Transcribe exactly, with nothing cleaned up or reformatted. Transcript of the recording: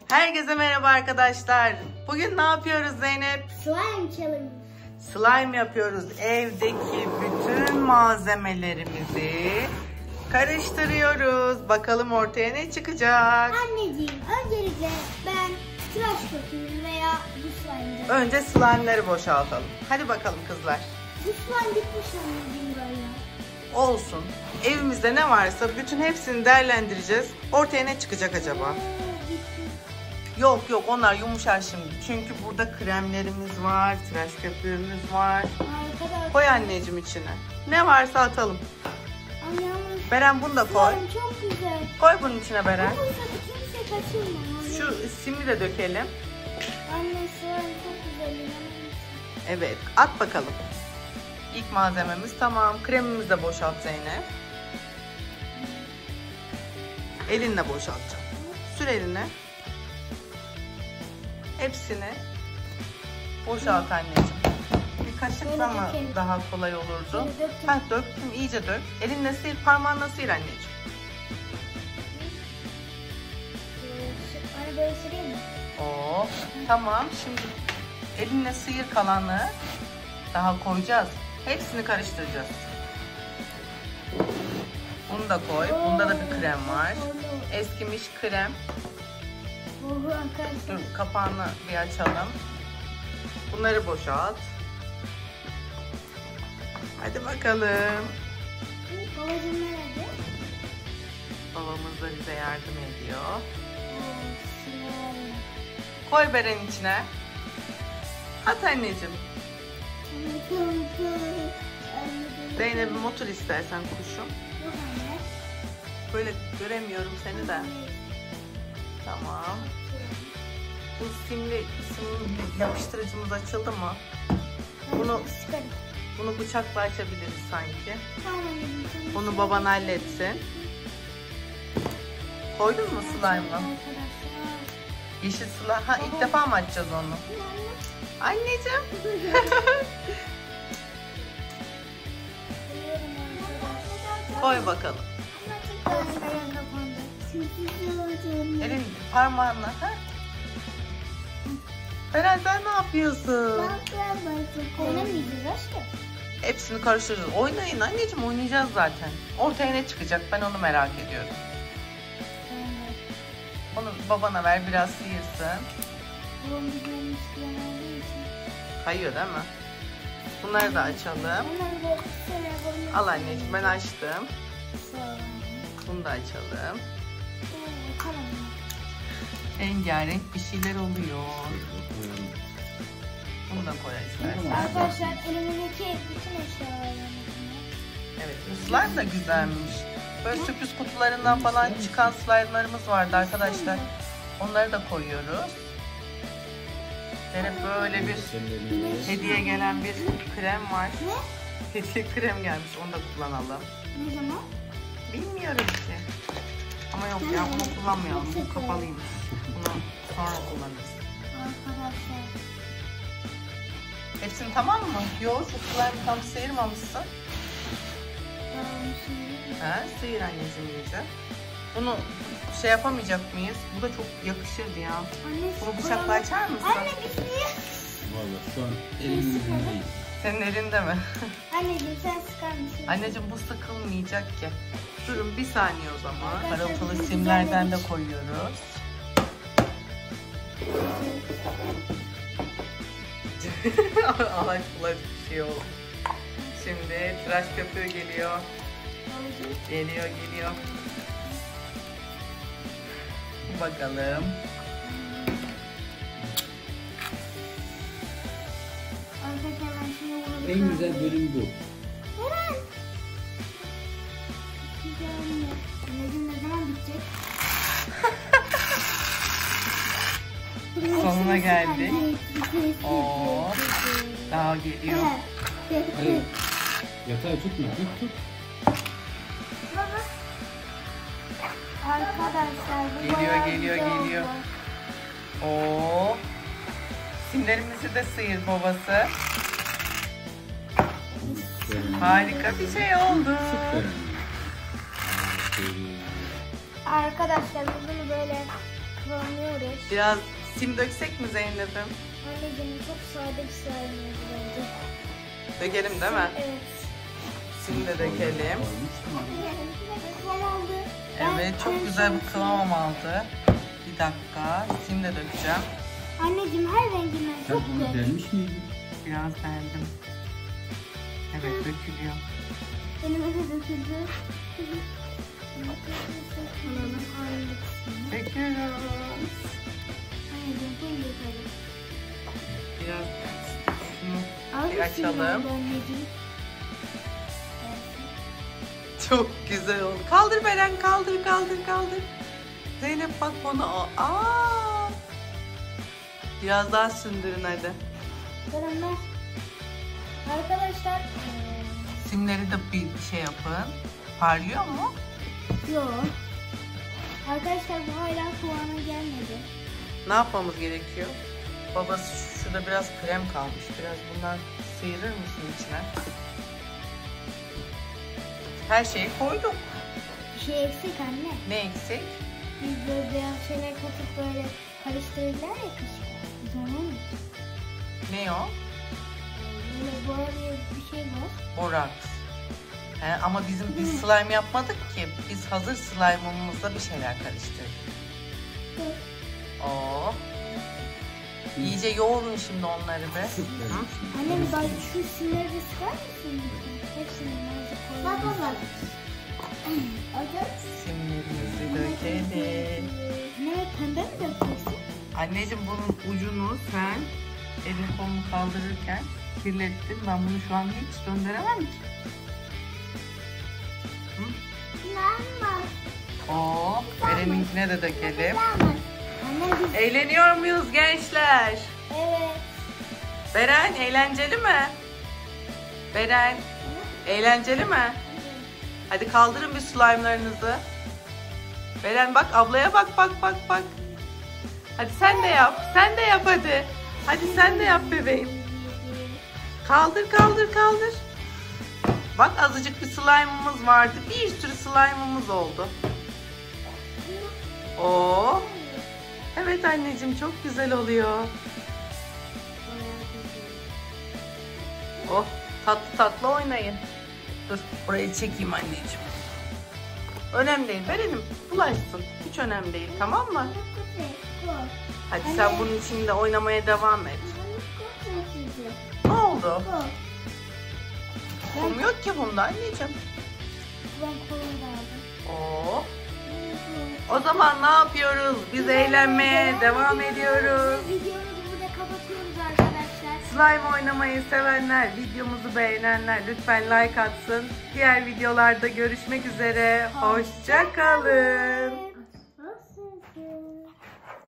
Herkese merhaba arkadaşlar. Bugün ne yapıyoruz Zeynep? Slime challenge. Slime yapıyoruz. Evdeki bütün malzemelerimizi karıştırıyoruz. Bakalım ortaya ne çıkacak? Anneciğim, öncelikle ben tıraş köpüğü veya bu slime'ı. Önce slime'ları boşaltalım. Hadi bakalım kızlar. Bu slime bitmiş anneciğim böyle. Olsun. Evimizde ne varsa bütün hepsini değerlendireceğiz. Ortaya ne çıkacak acaba? Ee, bitti. Yok yok, onlar yumuşar şimdi. Çünkü burada kremlerimiz var, tıraş köpüğümüz var. Arkadaşlar. Koy anneciğim içine. Ne varsa atalım. Anne ama Beren bunu da koy. slime çok güzel. Koy bunun içine Beren. Ama kimse kaçırmıyor. Şu simi de dökelim. Anne slime çok güzel. inanır Evet, at bakalım. İlk malzememiz tamam. Kremimizi de boşalt Zeynep. Elinle boşaltacağım. Sür eline. Hepsini boşalt anneciğim. Bir kaşıkla mı daha kolay olurdu? Ha, döktüm, iyice dök. Elinle sil, parmağınla sil anneciğim. Anne böyle süreyim mi? Oo, tamam. Şimdi elinle sıyır kalanı. Daha koyacağız. Hepsini karıştıracağız. Bunu da koy. Bunda da bir krem var. Eskimiş krem. Dur, kapağını bir açalım. Bunları boşalt. Hadi bakalım. Babacığım nerede? Babamız da bize yardım ediyor. Koy Beren'in içine. At anneciğim. Zeynep'im otur istersen kuşum. Böyle göremiyorum seni de. Tamam. Bu simli, simli yapıştırıcımız açıldı mı? Bunu bunu bıçakla açabiliriz sanki. Onu baban halletsin. Koydun mu slime'ı? Yeşil slime. Ha, ilk defa mı açacağız onu? Anneciğim. Koy bakalım. Elin parmağınla. Ha? Beren sen ne yapıyorsun? Oynamayacağız aşkım. Hepsini karıştıracağız. Oynayın anneciğim, oynayacağız zaten. Ortaya ne çıkacak ben onu merak ediyorum. Onu babana ver, biraz sıyırsın. Kayıyor değil mi? Bunları da açalım. Al anneciğim, ben açtım. Bunu da açalım. Rengarenk bir şeyler oluyor. Bunu da koy istersen. Arkadaşlar elimdeki bütün eşyalar. Evet, bu slime da güzelmiş. Böyle sürpriz kutularından falan çıkan slime'larımız vardı arkadaşlar. Onları da koyuyoruz. Zeynep böyle bir hediye gelen bir krem var. Ne? Hediye krem gelmiş, onu da kullanalım. Ne zaman? Bilmiyorum ki. Ama yok ya, bunu kullanmayalım. Bu kapalıymış. Bunu sonra kullanırız. Arkadaşlar. Hepsini tamam mı? Yok, şu slime tam sıyırmamışsın. Ha, sıyır anneciğim iyice. Bunu şey yapamayacak mıyız? Bu da çok yakışırdı ya. Anne, bunu bıçakla açar mısın? Anne bir niye? Valla şu an elimin değil. Senin elinde mi? Anneciğim sen sıkar mısın? Anneciğim bu sıkılmayacak ki. Durun bir saniye o zaman. Parıltılı simlerden de koyuyoruz. Ağaçlar bir şey oldu. Şimdi tıraş köpüğü geliyor. Geliyor geliyor. Bakalım. Arkadaşlar ben şimdi bunu En güzel bölüm bu. Eren. Güzel. Anneciğim ne zaman bitecek? Sonuna geldik. Oo, daha geliyor. Hayır. Yatağı tutma. Tut tut. Baba. Arkadaşlar bu Geliyor, bayağı geliyor, güzel geliyor. oldu. Oo. Simlerimizi de sıyır babası. Harika bir şey oldu. Arkadaşlar bunu böyle kıvamlıyoruz. Biraz sim döksek mi Zeynep'im? Anneciğim çok sade bir slime oldu bence. Dökelim değil mi? Evet. Sim de dökelim. Kıvam aldı. Evet, Ben- çok ben güzel bir şimdi- kıvam aldı. Bir dakika, sim de dökeceğim. Anneciğim her renginden Sen çok bunu güzel. delmiş miydin? Biraz beğendim. Evet, dökülüyor. Elime de döküldü. Alalım aynı kısmını. Döküyoruz. Anneciğim bunu dökelim. Biraz şunu Az bir bir şey açalım. oldu anneciğim. Çok güzel oldu. Kaldır Beren, kaldır, kaldır, kaldır. Zeynep bak bana. Aa! Biraz daha sündürün hadi. Selamlar. Arkadaşlar. Simleri de bir şey yapın. Parlıyor mu? Yok. Arkadaşlar bu hala kıvama gelmedi. Ne yapmamız gerekiyor? Babası şurada biraz krem kalmış. Biraz bundan sıyırır mısın içine? Her şeyi koyduk. Bir şey eksik anne. Ne eksik? Biz böyle beyaz şeyler katıp böyle karıştırırlar ya kışın. Biz onu mu? Ne o? Böyle boya diye bir şey var. Boraks. He, ama bizim biz slime yapmadık ki. Biz hazır slime'ımızda bir şeyler karıştırdık. Oo. İyice yoğurun şimdi onları be. Hı? Anne bir bak şu simleri de sıkar mısın? Hepsini nazik koyalım. Bak bak. Simlerimizi dökelim. Ne pembe mi dökeceksin? Anneciğim bunun ucunu sen elini kolunu kaldırırken kirlettin. Ben bunu şu an hiç döndüremem ki. Hı? Oo, Beren'inkine de dökelim. Anne biz... Eğleniyor muyuz gençler? Evet. Beren eğlenceli mi? Beren eğlenceli mi? Hadi kaldırın bir slime'larınızı. Beren bak ablaya bak bak bak bak. Hadi sen de yap. Sen de yap hadi. Hadi sen de yap bebeğim. Kaldır kaldır kaldır. Bak azıcık bir slime'ımız vardı. Bir sürü slime'ımız oldu. Oo. Evet anneciğim çok güzel oluyor. Oh tatlı tatlı oynayın. Dur burayı çekeyim anneciğim. Önemli değil. Verelim bulaşsın. Hiç önemli değil tamam mı? Hadi sen bunun içinde oynamaya devam et. Ne oldu? Kum yok ki bunda anneciğim. Ben kolunu da aldım. Oo. O zaman ne yapıyoruz? Biz eğlenmeye devam ediyoruz. Videomuzu burada kapatıyoruz arkadaşlar. Slime oynamayı sevenler, videomuzu beğenenler lütfen like atsın. Diğer videolarda görüşmek üzere. Hoşça kalın.